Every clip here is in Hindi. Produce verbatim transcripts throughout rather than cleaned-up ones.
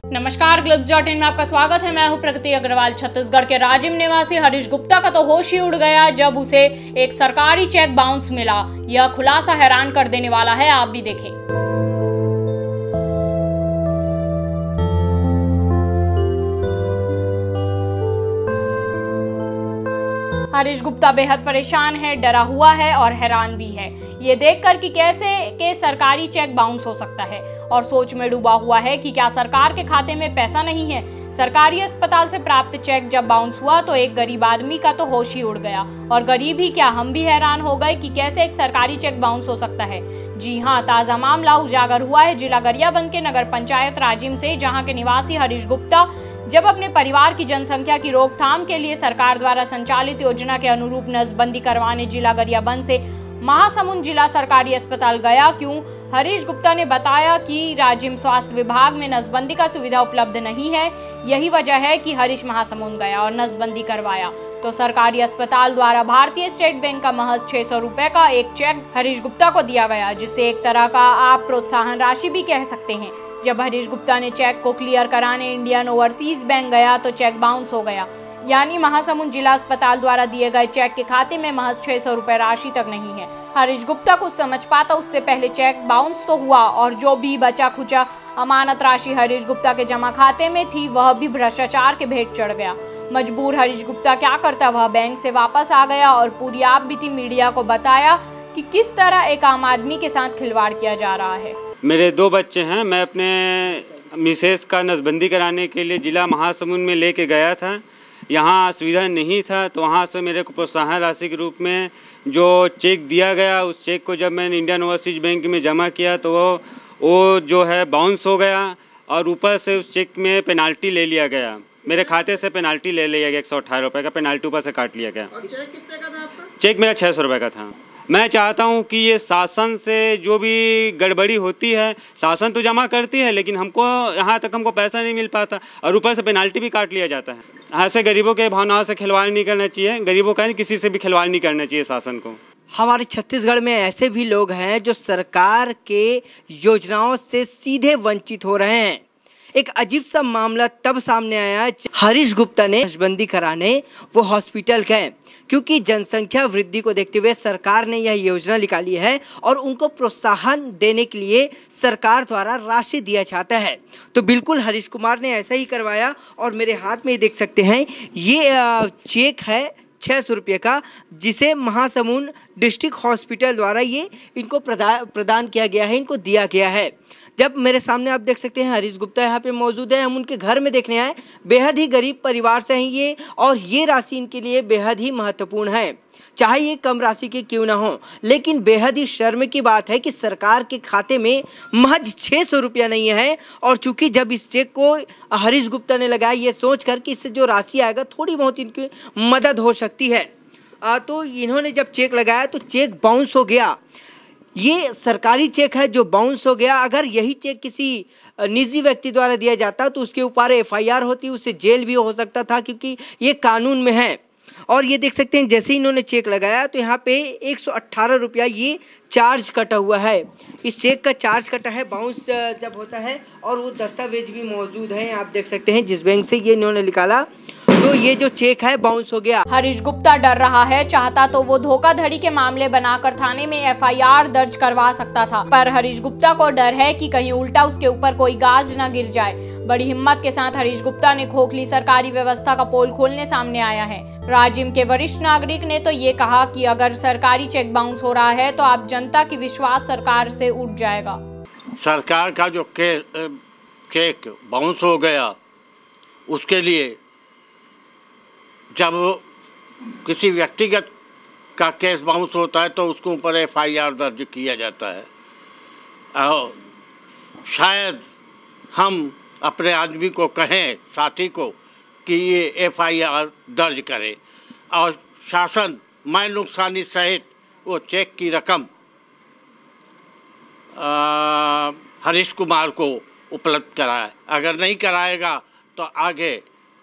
नमस्कार, ग्लिट्स डॉट इन में आपका स्वागत है। मैं हूं प्रगति अग्रवाल। छत्तीसगढ़ के राजिम निवासी हरीश गुप्ता का तो होश ही उड़ गया जब उसे एक सरकारी चेक बाउंस मिला। यह खुलासा हैरान कर देने वाला है, आप भी देखें। हरीश गुप्ता बेहद परेशान है, डरा हुआ है और हैरान भी है ये देखकर कि कैसे के सरकारी चेक बाउंस हो सकता है, और सोच में डूबा हुआ है कि क्या सरकार के खाते में पैसा नहीं है। सरकारी अस्पताल से प्राप्त चेक जब बाउंस हुआ तो एक गरीब आदमी का तो होश ही उड़ गया, और गरीब ही क्या, हम भी हैरान हो गए कि कैसे एक सरकारी चेक बाउंस हो सकता है। जी हाँ, ताजा मामला उजागर हुआ है जिला गरियाबंद के नगर पंचायत राजिम से, जहाँ के निवासी हरीश गुप्ता जब अपने परिवार की जनसंख्या की रोकथाम के लिए सरकार द्वारा संचालित योजना के अनुरूप नसबंदी करवाने जिला गरियाबंद से महासमुंद जिला सरकारी अस्पताल गया। क्यों? हरीश गुप्ता ने बताया कि राजिम स्वास्थ्य विभाग में नसबंदी का सुविधा उपलब्ध नहीं है, यही वजह है कि हरीश महासमुंद गया और नसबंदी करवाया। तो सरकारी अस्पताल द्वारा भारतीय स्टेट बैंक का महज छह सौ रुपए का एक चेक हरीश गुप्ता को दिया गया, जिससे एक तरह का आप प्रोत्साहन राशि भी कह सकते हैं। जब हरीश गुप्ता ने चेक को क्लियर कराने इंडियन ओवरसीज बैंक गया तो चेक बाउंस हो गया, यानी महासमुंद जिला अस्पताल द्वारा दिए गए चेक के खाते में महज छह सौ रुपए राशि तक नहीं है। हरीश गुप्ता कुछ समझ पाता उससे पहले चेक बाउंस तो हुआ, और जो भी बचा खुचा अमानत राशि हरीश गुप्ता के जमा खाते में थी वह भी भ्रष्टाचार के भेंट चढ़ गया। मजबूर हरीश गुप्ता क्या करता, वह बैंक से वापस आ गया और पूरी आप बीती मीडिया को बताया कि किस तरह एक आम आदमी के साथ खिलवाड़ किया जा रहा है। मेरे दो बच्चे हैं, मैं अपने मिसेस का नसबंदी कराने के लिए जिला महासमुंद में लेके गया था। यहाँ सुविधा नहीं था, तो वहाँ से मेरे को प्रोत्साहन राशि के रूप में जो चेक दिया गया, उस चेक को जब मैंने इंडियन ओवरसीज बैंक में जमा किया तो वो वो जो है बाउंस हो गया, और ऊपर से उस चेक में पेनाल्टी ले लिया गया। मेरे खाते से पेनाल्टी ले लिया गया, एक सौ अट्ठारह रुपये का पेनाल्टी ऊपर से काट लिया गया। और चेक कितने का था आपका? चेक मेरा छः सौ रुपये का था। मैं चाहता हूं कि ये शासन से जो भी गड़बड़ी होती है, शासन तो जमा करती है लेकिन हमको यहाँ तक हमको पैसा नहीं मिल पाता, और ऊपर से पेनाल्टी भी काट लिया जाता है। ऐसे गरीबों के भावनाओं से खिलवाड़ नहीं करना चाहिए, गरीबों का नहीं, किसी से भी खिलवाड़ नहीं करना चाहिए शासन को। हमारे छत्तीसगढ़ में ऐसे भी लोग हैं जो सरकार के योजनाओं से सीधे वंचित हो रहे हैं। एक अजीब सा मामला तब सामने आया, हरीश गुप्ता ने नसबंदी कराने वो हॉस्पिटल गए, क्योंकि जनसंख्या वृद्धि को देखते हुए सरकार ने यह योजना निकाली है और उनको प्रोत्साहन देने के लिए सरकार द्वारा राशि दिया जाता है। तो बिल्कुल हरीश कुमार ने ऐसा ही करवाया, और मेरे हाथ में देख सकते हैं ये चेक है छः सौ रुपये का, जिसे महासमुंद डिस्ट्रिक्ट हॉस्पिटल द्वारा ये इनको प्रदान प्रदान किया गया है, इनको दिया गया है। जब मेरे सामने आप देख सकते हैं हरीश गुप्ता यहाँ पे मौजूद है, हम उनके घर में देखने आए। बेहद ही गरीब परिवार से हैं ये, और ये राशि इनके लिए बेहद ही महत्वपूर्ण है, चाहे ये कम राशि के क्यों ना हो। लेकिन बेहद ही शर्म की बात है कि सरकार के खाते में महज छः सौ रुपया नहीं है, और चूंकि जब इस चेक को हरीश गुप्ता ने लगाया ये सोच कर कि इससे जो राशि आएगा थोड़ी बहुत इनकी मदद हो सकती है, आ, तो इन्होंने जब चेक लगाया तो चेक बाउंस हो गया। ये सरकारी चेक है जो बाउंस हो गया। अगर यही चेक किसी निजी व्यक्ति द्वारा दिया जाता तो उसके ऊपर एफ आई आर होती, उससे जेल भी हो सकता था, क्योंकि ये कानून में है। और ये देख सकते हैं जैसे ही इन्होंने चेक लगाया तो यहाँ पे एक सौ अट्ठारह रुपया ये चार्ज कटा हुआ है। इस चेक का चार्ज कटा है बाउंस जब होता है, और वो दस्तावेज भी मौजूद हैं, आप देख सकते हैं जिस बैंक से ये इन्होंने निकाला, तो ये जो चेक है बाउंस हो गया। हरीश गुप्ता डर रहा है, चाहता तो वो धोखाधड़ी के मामले बनाकर थाने में एफ आई आर दर्ज करवा सकता था, पर हरीश गुप्ता को डर है कि कहीं उल्टा उसके ऊपर कोई गाज न गिर जाए। बड़ी हिम्मत के साथ हरीश गुप्ता ने खोखली सरकारी व्यवस्था का पोल खोलने सामने आया है। राजिम के वरिष्ठ नागरिक ने तो ये कहा कि अगर सरकारी चेक बाउंस हो रहा है तो आप जनता की विश्वास सरकार से उठ जाएगा। सरकार का जो के चेक बाउंस हो गया, उसके लिए जब किसी व्यक्तिगत का केस बाउंस होता है तो उसके ऊपर एफ आई आर दर्ज किया जाता है। और शायद हम अपने आदमी को कहें, साथी को, कि ये एफ आई आर दर्ज करे और शासन मैं नुकसानी सहित वो चेक की रकम हरीश कुमार को उपलब्ध कराए। अगर नहीं कराएगा तो आगे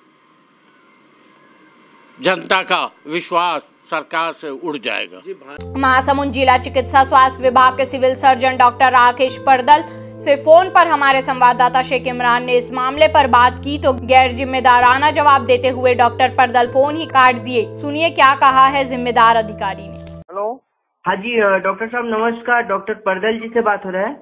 जनता का विश्वास सरकार से उड़ जाएगा। महासमुंद जिला चिकित्सा स्वास्थ्य विभाग के civil surgeon doctor Rakesh Pardal से फोन पर हमारे संवाददाता शेख इमरान ने इस मामले पर बात की तो गैर जिम्मेदाराना जवाब देते हुए डॉक्टर परदल फोन ही काट दिए। सुनिए क्या कहा है जिम्मेदार अधिकारी ने। हेलो, हाँ जी डॉक्टर साहब नमस्कार, डॉक्टर परदल जी से बात हो रहा है?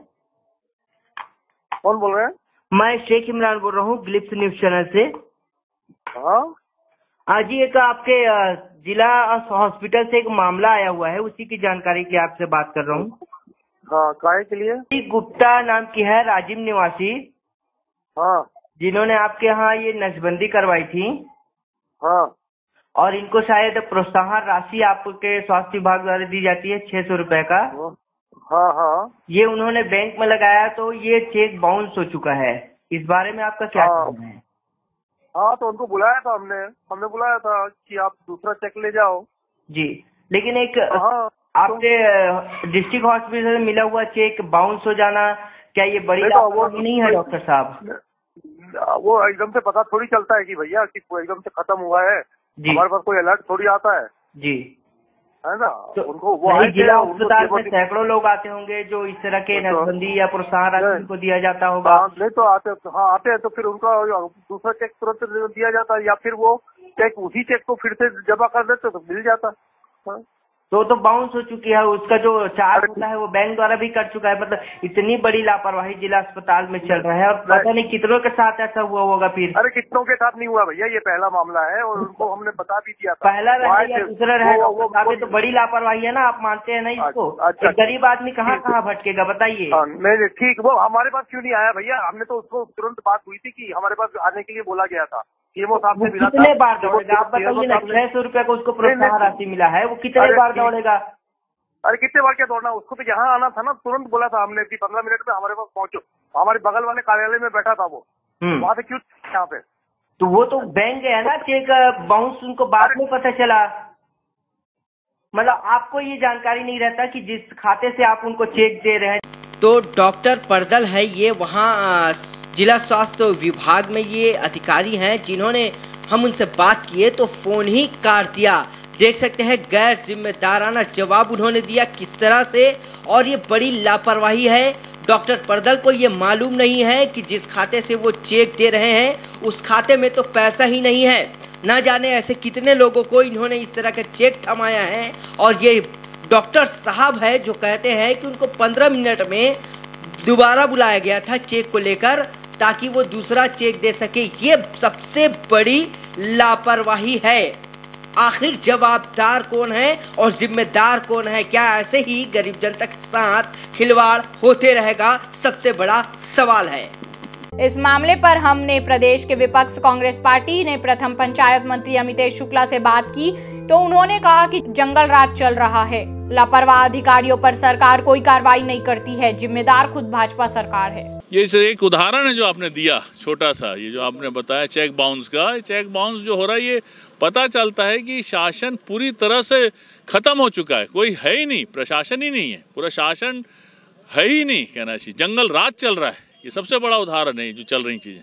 कौन बोल रहे हैं? मैं शेख इमरान बोल रहा हूँ ग्लिप्स न्यूज चैनल से। हाँ हाँ जी, एक आपके जिला हॉस्पिटल से एक मामला आया हुआ है, उसी की जानकारी के आपसे बात कर रहा हूँ। हाँ, काहे के लिए? गुप्ता नाम की है, राजिम निवासी, हाँ जिन्होंने आपके यहाँ ये नसबंदी करवाई थी। हाँ और इनको शायद प्रोत्साहन राशि आपके स्वास्थ्य विभाग द्वारा दी जाती है छह सौ रुपए का। हाँ हाँ ये उन्होंने बैंक में लगाया तो ये चेक बाउंस हो चुका है, इस बारे में आपका क्या हाँ। कहना है? हाँ तो उनको बुलाया था हमने हमने बुलाया था कि आप दूसरा चेक ले जाओ जी, लेकिन एक हाँ आपके डिस्ट्रिक्ट हॉस्पिटल में मिला हुआ चेक बाउंस हो जाना, क्या ये बड़ी लापरवाही नहीं है डॉक्टर साहब? वो एकदम से पता थोड़ी चलता है कि भैया कि एकदम से खत्म हुआ है। हमारे पास कोई अलर्ट थोड़ी आता है जी, है ना। तो उनको वो जिला अस्पताल में सैकड़ों लोग आते होंगे जो इस तरह के नसबंदी या प्रोत्साहन राशि को दिया जाता होगा। नहीं तो आते हाँ आते हैं तो फिर उनका दूसरा चेक तुरंत दिया जाता है या फिर वो चेक उसी चेक को फिर से जमा कर देते तो मिल जाता। हाँ? तो तो बाउंस हो चुकी है, उसका जो चार्ज होता है वो बैंक द्वारा भी कर चुका है। मतलब इतनी बड़ी लापरवाही जिला अस्पताल में चल रहा है और पता नहीं कितनों के साथ ऐसा हुआ होगा फिर। अरे कितनों के साथ नहीं हुआ भैया, ये पहला मामला है और उनको हमने बता भी दिया था। पहला रहे या दूसरा रहे, वो तो बड़ी लापरवाही है ना, आप मानते हैं ना इसको? अच्छा, गरीब आदमी कहाँ कहाँ भटकेगा बताइए? नहीं नहीं ठीक, वो हमारे पास क्यों नहीं आया भैया? हमने तो उसको तुरंत बात हुई थी कि हमारे पास आने के लिए बोला गया था। सीएमओ साहब से मिला था। कितने बार दौड़ेगा आप बताइए ना? छह सौ रुपए को उसको प्रोत्साहन राशि मिला है, वो कितने बार दौड़ेगा? अरे कितने बार क्या दौड़ना, उसको तो यहाँ आना था ना, तुरंत बोला था हमने कि पंद्रह मिनट में हमारे पास पहुंचो। हमारे बगल वाले कार्यालय में बैठा था वो, वहाँ से क्यों यहाँ पे? तो वो तो बैंक गया ना, चेक बाउंस उनको बाद में पता चला। मतलब आपको ये जानकारी नहीं रहता कि जिस खाते से आप उनको चेक दे रहे हैं। तो डॉक्टर परदल है ये, वहाँ जिला स्वास्थ्य विभाग में ये अधिकारी हैं जिन्होंने हम उनसे बात किए तो फोन ही काट दिया। देख सकते हैं गैर जिम्मेदाराना जवाब उन्होंने दिया किस तरह से, और ये बड़ी लापरवाही है। डॉक्टर परदल को ये मालूम नहीं है कि जिस खाते से वो चेक दे रहे हैं उस खाते में तो पैसा ही नहीं है। ना जाने ऐसे कितने लोगों को इन्होंने इस तरह का चेक थमाया है। और ये डॉक्टर साहब है जो कहते हैं कि उनको पंद्रह मिनट में दोबारा बुलाया गया था चेक को लेकर ताकि वो दूसरा चेक दे सके। ये सबसे बड़ी लापरवाही है। आखिर जवाबदार कौन है और जिम्मेदार कौन है? क्या ऐसे ही गरीब जनता के साथ खिलवाड़ होते रहेगा? सबसे बड़ा सवाल है। इस मामले पर हमने प्रदेश के विपक्ष कांग्रेस पार्टी ने प्रथम पंचायत मंत्री अमितेश शुक्ला से बात की तो उन्होंने कहा कि जंगल राज चल रहा है, लापरवाह अधिकारियों पर सरकार कोई कार्रवाई नहीं करती है, जिम्मेदार खुद भाजपा सरकार है। ये एक उदाहरण है जो आपने दिया छोटा सा, ये जो आपने बताया चेक बाउंस का। चेक बाउंस जो हो रहा है ये पता चलता है कि शासन पूरी तरह से खत्म हो चुका है, कोई है ही नहीं, प्रशासन ही नहीं है, पूरा शासन है ही नहीं कहना चाहिए, जंगल राज चल रहा है। ये सबसे बड़ा उदाहरण है जो चल रही चीजें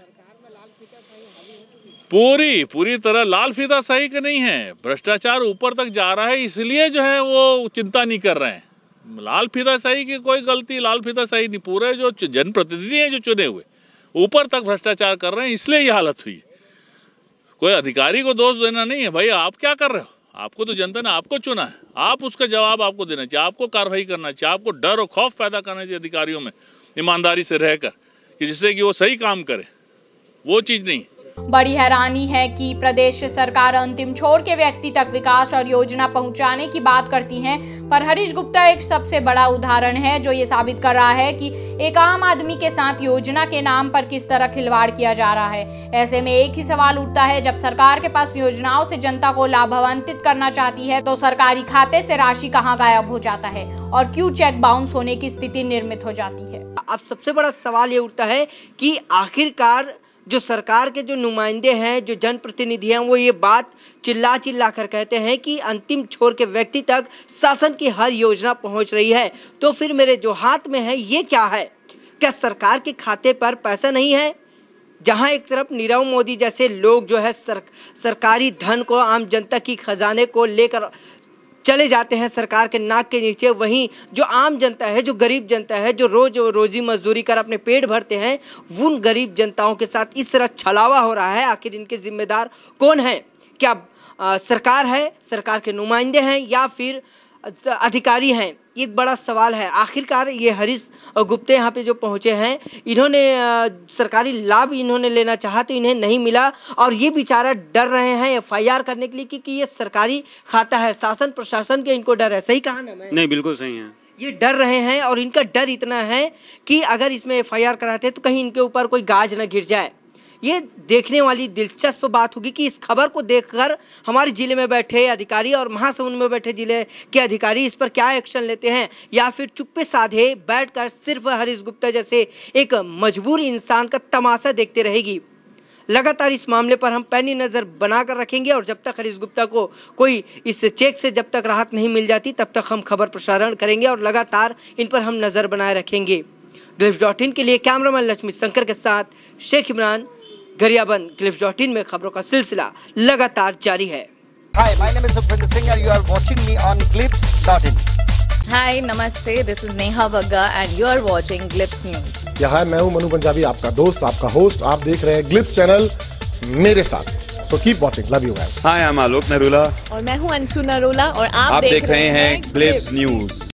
पूरी पूरी तरह लाल फीता सही का नहीं है। भ्रष्टाचार ऊपर तक जा रहा है, इसलिए जो है वो चिंता नहीं कर रहे हैं। लाल फीता सही की कोई गलती, लाल फीता सही नहीं, पूरे जो जनप्रतिनिधि हैं जो चुने हुए ऊपर तक भ्रष्टाचार कर रहे हैं, इसलिए ये हालत हुई। कोई अधिकारी को दोष देना नहीं है भाई, आप क्या कर रहे हो? आपको तो जनता ने आपको चुना है, आप उसका जवाब आपको देना चाहिए, आपको कार्रवाई करना चाहिए, आपको डर और खौफ पैदा करना चाहिए अधिकारियों में ईमानदारी से रहकर कि जिससे कि वो सही काम करे, वो चीज़ नहीं। बड़ी हैरानी है कि प्रदेश सरकार अंतिम छोर के व्यक्ति तक विकास और योजना पहुंचाने की बात करती है, पर हरीश गुप्ता एक सबसे बड़ा उदाहरण है जो ये साबित कर रहा है कि एक आम आदमी के साथ योजना के नाम पर किस तरह खिलवाड़ किया जा रहा है। ऐसे में एक ही सवाल उठता है, जब सरकार के पास योजनाओं से जनता को लाभान्वित करना चाहती है तो सरकारी खाते से राशि कहाँ गायब हो जाता है और क्यों चेक बाउंस होने की स्थिति निर्मित हो जाती है। अब सबसे बड़ा सवाल ये उठता है कि आखिरकार जो सरकार के जो नुमाइंदे हैं, जो जनप्रतिनिधि हैं, वो ये बात चिल्ला चिल्ला कर कहते हैं कि अंतिम छोर के व्यक्ति तक शासन की हर योजना पहुंच रही है। तो फिर मेरे जो हाथ में है ये क्या है? क्या सरकार के खाते पर पैसा नहीं है? जहां एक तरफ नीरव मोदी जैसे लोग जो है सर, सरकारी धन को, आम जनता की खजाने को लेकर चले जाते हैं सरकार के नाक के नीचे, वहीं जो आम जनता है, जो गरीब जनता है, जो रोज रोजी मजदूरी कर अपने पेट भरते हैं, उन गरीब जनताओं के साथ इस तरह छलावा हो रहा है। आखिर इनके जिम्मेदार कौन है? क्या आ, सरकार है, सरकार के नुमाइंदे हैं, या फिर अधिकारी हैं? एक बड़ा सवाल है। आखिरकार ये हरीश गुप्ता यहाँ पे जो पहुँचे हैं, इन्होंने सरकारी लाभ इन्होंने लेना चाहा तो इन्हें नहीं मिला, और ये बेचारा डर रहे हैं एफ आई आर करने के लिए, क्योंकि ये सरकारी खाता है, शासन प्रशासन के इनको डर है। सही कहा ना मैं? नहीं, बिल्कुल सही है। ये डर रहे हैं, और इनका डर इतना है कि अगर इसमें एफ आई आर कराते तो कहीं इनके ऊपर कोई गाज न गिर जाए। ये देखने वाली दिलचस्प बात होगी कि इस खबर को देखकर हमारे ज़िले में बैठे अधिकारी और महासमुंद में बैठे ज़िले के अधिकारी इस पर क्या एक्शन लेते हैं, या फिर चुप्पे साधे बैठकर सिर्फ हरीश गुप्ता जैसे एक मजबूर इंसान का तमाशा देखते रहेगी। लगातार इस मामले पर हम पैनी नज़र बनाकर रखेंगे, और जब तक हरीश गुप्ता को कोई इस चेक से जब तक राहत नहीं मिल जाती, तब तक हम खबर प्रसारण करेंगे और लगातार इन पर हम नज़र बनाए रखेंगे। ग्लिप्स डॉट इन के लिए कैमरामैन लक्ष्मी शंकर के साथ Sheikh Imran, Gariaband. Glibs dot in में खबरों का सिलसिला लगातार जारी है। Hi, my name is Suprinder Singh and you are watching me on Glips dot in. Hi, namaste. This is Neha Bagga and you are watching Glips News. या हाय, मैं हूं मनु पंजाबी, आपका दोस्त, आपका होस्ट। आप देख रहे हैं ग्लिप्स चैनल मेरे साथ। So keep watching. Love you guys. Hi, I'm Alok Narula. और मैं हूं अंशु नरोला और आप, आप देख रहे हैं ग्लिप्स न्यूज।